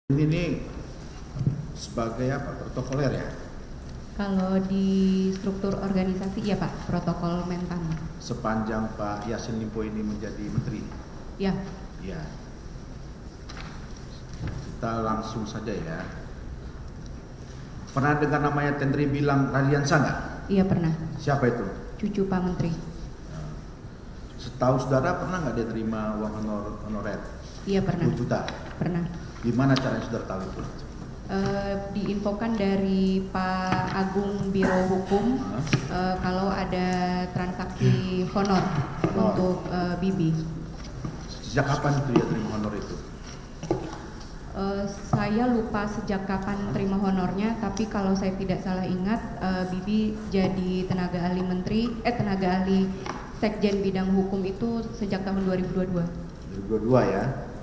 Ini sebagai apa, protokoler ya? Kalau di struktur organisasi ya Pak, protokol Mentan. Sepanjang Pak Yassin Limpo ini menjadi menteri? Ya. Ya. Kita langsung saja ya. Pernah dengar namanya Tendri Bilang Radiansa nggak? Iya pernah. Siapa itu? Cucu Pak Menteri. Setahu saudara pernah nggak dia terima uang honorer? Iya pernah. 10 juta? Pernah. Gimana caranya saudara tahu itu? Diinfokan dari Pak Agung Biro Hukum kalau ada transaksi honor untuk Bibi. Sejak kapan itu dia terima honor itu? Saya lupa sejak kapan terima honornya, tapi kalau saya tidak salah ingat, Bibi jadi tenaga ahli Sekjen bidang hukum itu sejak tahun 2022. 2022 ya.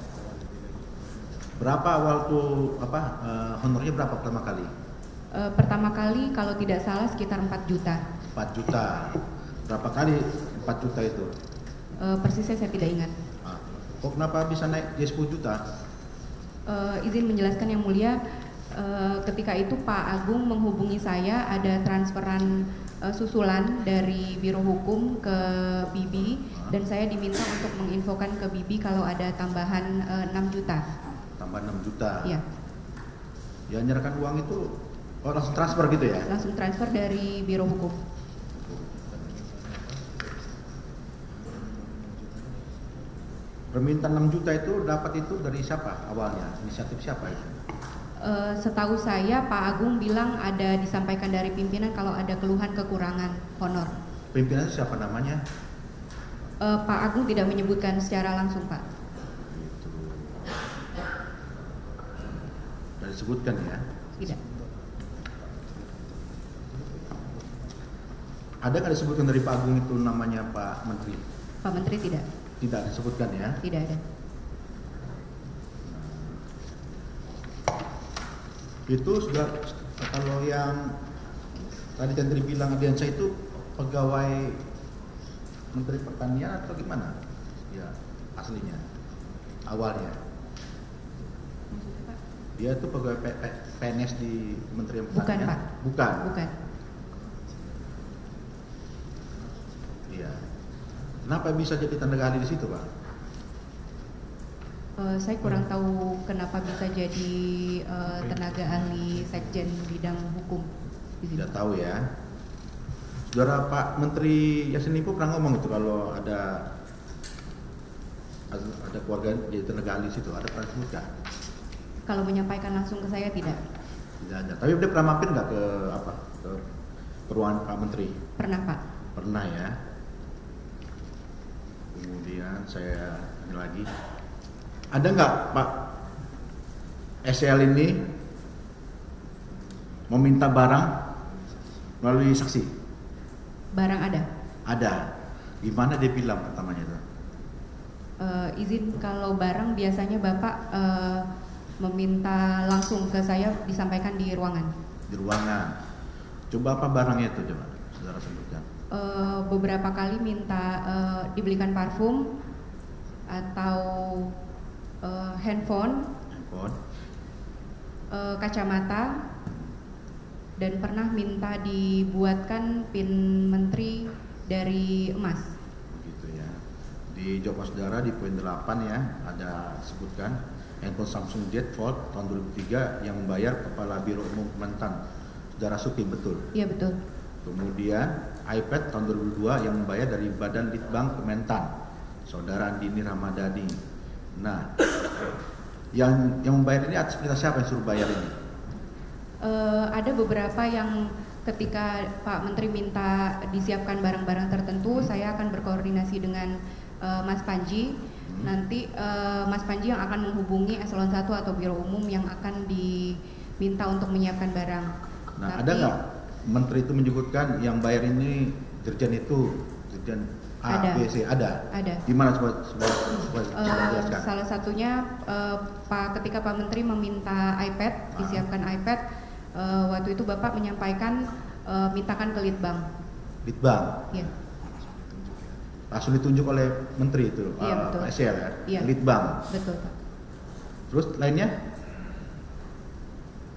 Berapa waktu honornya berapa pertama kali? Pertama kali kalau tidak salah sekitar 4 juta. 4 juta. Berapa kali 4 juta itu? Persisnya saya tidak ingat. Kok kenapa bisa naik jadi 10 juta? Izin menjelaskan yang mulia, ketika itu Pak Agung menghubungi saya, ada transferan susulan dari Biro Hukum ke Bibi, dan saya diminta untuk menginfokan ke Bibi kalau ada tambahan 6 juta. Tambah 6 juta? Iya. Ya, menyerahkan uang itu langsung transfer gitu ya? Langsung transfer dari Biro Hukum. Permintaan 6 juta itu dapat itu dari siapa awalnya? Inisiatif siapa itu? Setahu saya Pak Agung bilang ada disampaikan dari pimpinan kalau ada keluhan kekurangan honor. Pimpinan siapa namanya? Pak Agung tidak menyebutkan secara langsung Pak. Itu. Sudah disebutkan ya? Tidak. Ada nggak disebutkan dari Pak Agung itu namanya Pak Menteri? Pak Menteri tidak. Tidak disebutkan ya? Tidak ada. Itu sudah, kalau yang tadi Tendri bilang Radiansa itu pegawai Menteri Pertanian atau gimana? Ya, aslinya, awalnya. Dia itu pegawai PNS di Kementerian Pertanian? Bukan Pak. Bukan? Bukan. Iya. Kenapa bisa jadi tenaga ahli di situ Pak? Saya kurang tahu kenapa bisa jadi tenaga ahli Sekjen bidang hukum di sini. Tidak tahu ya. Saudara Pak Menteri Yassin Limpo pernah ngomong itu kalau ada keluarga jadi tenaga ahli di situ, ada pernah sebutkan? Kalau menyampaikan langsung ke saya tidak. Tidak ada. Tapi dia pernah mampir nggak ke ruangan Pak Menteri? Pernah Pak. Pernah ya. Kemudian saya ini lagi. Ada nggak Pak SL ini meminta barang melalui saksi? Barang ada. Ada. Gimana dia bilang pertamanya itu? Izin, kalau barang biasanya Bapak meminta langsung ke saya, disampaikan di ruangan. Di ruangan. Coba apa barangnya itu coba saudara sebutkan? Beberapa kali minta dibelikan parfum atau handphone, kacamata, dan pernah minta dibuatkan pin menteri dari emas. Begitu ya. Di jawaban saudara di poin 8 ya, ada sebutkan handphone Samsung Z Fold tahun 2003 yang membayar Kepala Biro Umum Kementan, saudara Suki, betul? Iya betul. Kemudian iPad tahun 2002 yang membayar dari Badan Litbang Kementan, saudara Andini Ramadhani. Nah, yang membayar ini atas perintah siapa yang suruh bayar ini? Ada beberapa yang ketika Pak Menteri minta disiapkan barang-barang tertentu, saya akan berkoordinasi dengan Mas Panji. Nanti Mas Panji yang akan menghubungi eselon 1 atau Biro Umum yang akan diminta untuk menyiapkan barang. Nah, ada nggak Menteri itu menyebutkan yang bayar ini dirjen itu, dirjen A, ada. B, C, ada? Ada. Gimana coba jelaskan? Salah satunya ketika Pak Menteri meminta iPad, disiapkan iPad, waktu itu Bapak menyampaikan mintakan ke Litbang. Litbang? Iya. Langsung ditunjuk oleh Menteri itu, iya, betul. Pak SL ya? Iya. Litbang? Betul Pak. Terus lainnya?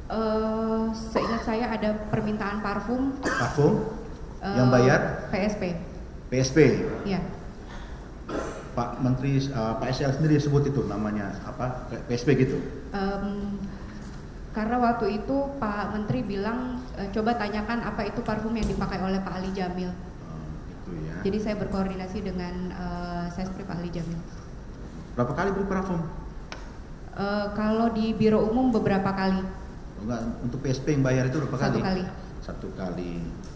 Seingat saya ada permintaan parfum. Parfum? Yang bayar? PSP. PSP? Iya. Pak Menteri, Pak SL sendiri sebut itu namanya apa? PSP gitu? Karena waktu itu Pak Menteri bilang coba tanyakan apa itu parfum yang dipakai oleh Pak Ali Jamil. Gitu ya. Jadi saya berkoordinasi dengan Sespri Pak Ali Jamil. Berapa kali beli parfum? Kalau di biro umum beberapa kali. Enggak, untuk PSP yang bayar itu berapa kali? 1 kali. 1 kali.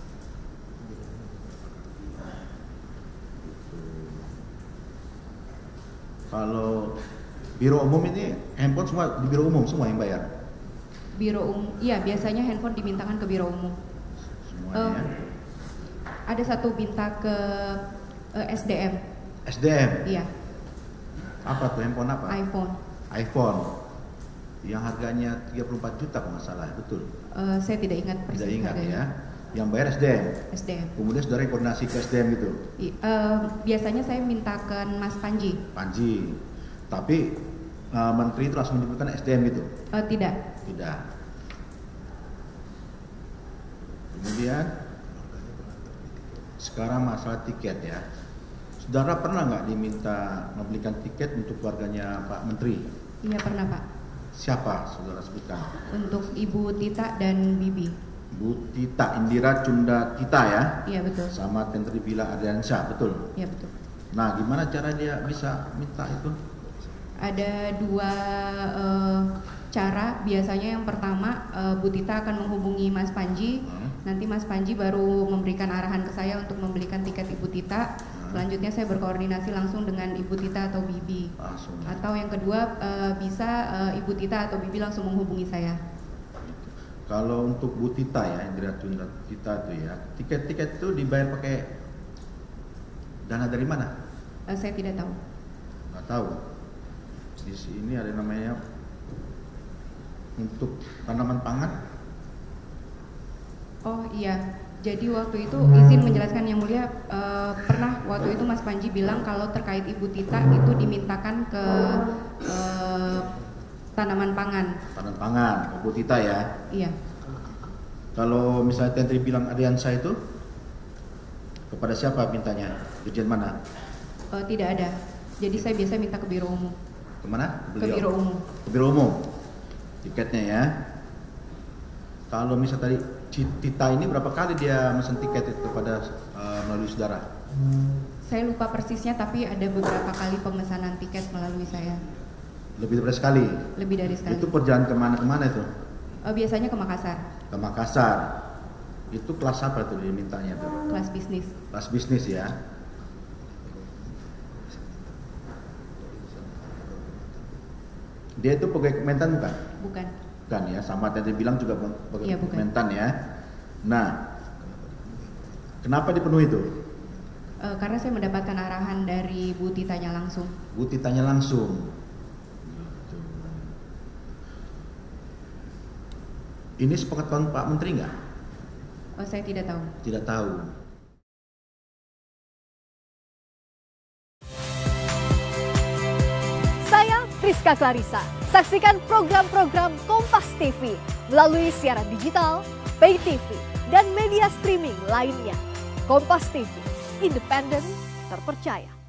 Kalau biro umum ini handphone semua di biro umum semua yang bayar? Biro umum, iya biasanya handphone dimintakan ke biro umum. Semuanya. Ada satu minta ke SDM. SDM? Iya. Apa tuh handphone apa? iPhone. iPhone. Yang harganya 34 juta kalau nggak salah, betul? Saya tidak ingat persis Tidak ingat harganya. ya. Yang bayar SDM? SDM. Kemudian saudara koordinasi ke SDM gitu? Biasanya saya mintakan Mas Panji. Panji. Tapi Menteri itu langsung menyebutkan SDM gitu? Tidak. Tidak. Kemudian sekarang masalah tiket ya. Saudara pernah nggak diminta membelikan tiket untuk keluarganya Pak Menteri? Iya pernah Pak. Siapa saudara sebutkan? Untuk Ibu Tita dan Bibi. Bu Tita Indira Cunda Tita ya? Iya betul. Sama Tentri Bila Ardiansyah, betul? Iya betul. Nah, gimana cara dia bisa minta itu? Ada 2 cara. Biasanya yang pertama Bu Tita akan menghubungi Mas Panji. Nanti Mas Panji baru memberikan arahan ke saya untuk membelikan tiket Ibu Tita. Selanjutnya saya berkoordinasi langsung dengan Ibu Tita atau Bibi. Langsung. Atau yang kedua bisa Ibu Tita atau Bibi langsung menghubungi saya. Kalau untuk Bu Tita ya, Indira Cunda Tita itu ya, tiket-tiket itu dibayar pakai dana dari mana? Saya tidak tahu. Nggak tahu. Di sini ada namanya untuk tanaman pangan. Oh iya, jadi waktu itu izin menjelaskan yang mulia, pernah waktu itu Mas Panji bilang kalau terkait Ibu Tita itu dimintakan ke tanaman pangan. Tanaman pangan, Bu Tita ya. Iya. Kalau misalnya Tentri bilang Ardiansyah itu kepada siapa mintanya? Dirjen mana? Tidak ada. Jadi saya biasa minta ke biro umum. Kemana? Ke biro umum. Ke biro umum. Tiketnya ya. Kalau misalnya tadi Tita ini berapa kali dia mesen tiket itu kepada melalui saudara? Saya lupa persisnya, tapi ada beberapa kali pemesanan tiket melalui saya. Lebih dari sekali? Lebih dari sekali. Itu perjalanan kemana-kemana itu? Biasanya ke Makassar. Ke Makassar. Itu kelas apa tuh dia mintanya tuh? Kelas bisnis. Kelas bisnis ya. Dia itu pegawai Kementan bukan? Bukan. Bukan ya, sama tadi bilang juga pegawai Iya, bukan. Kementan ya. Nah, kenapa dipenuhi itu? Karena saya mendapatkan arahan dari Bu Titanya langsung. Bu Titanya langsung. Gitu. Ini sepengetahuan Pak Menteri nggak? Saya tidak tahu. Tidak tahu. Saya Priska Clarissa. Saksikan program-program Kompas TV melalui siaran digital, pay TV, dan media streaming lainnya. Kompas TV, independen, terpercaya.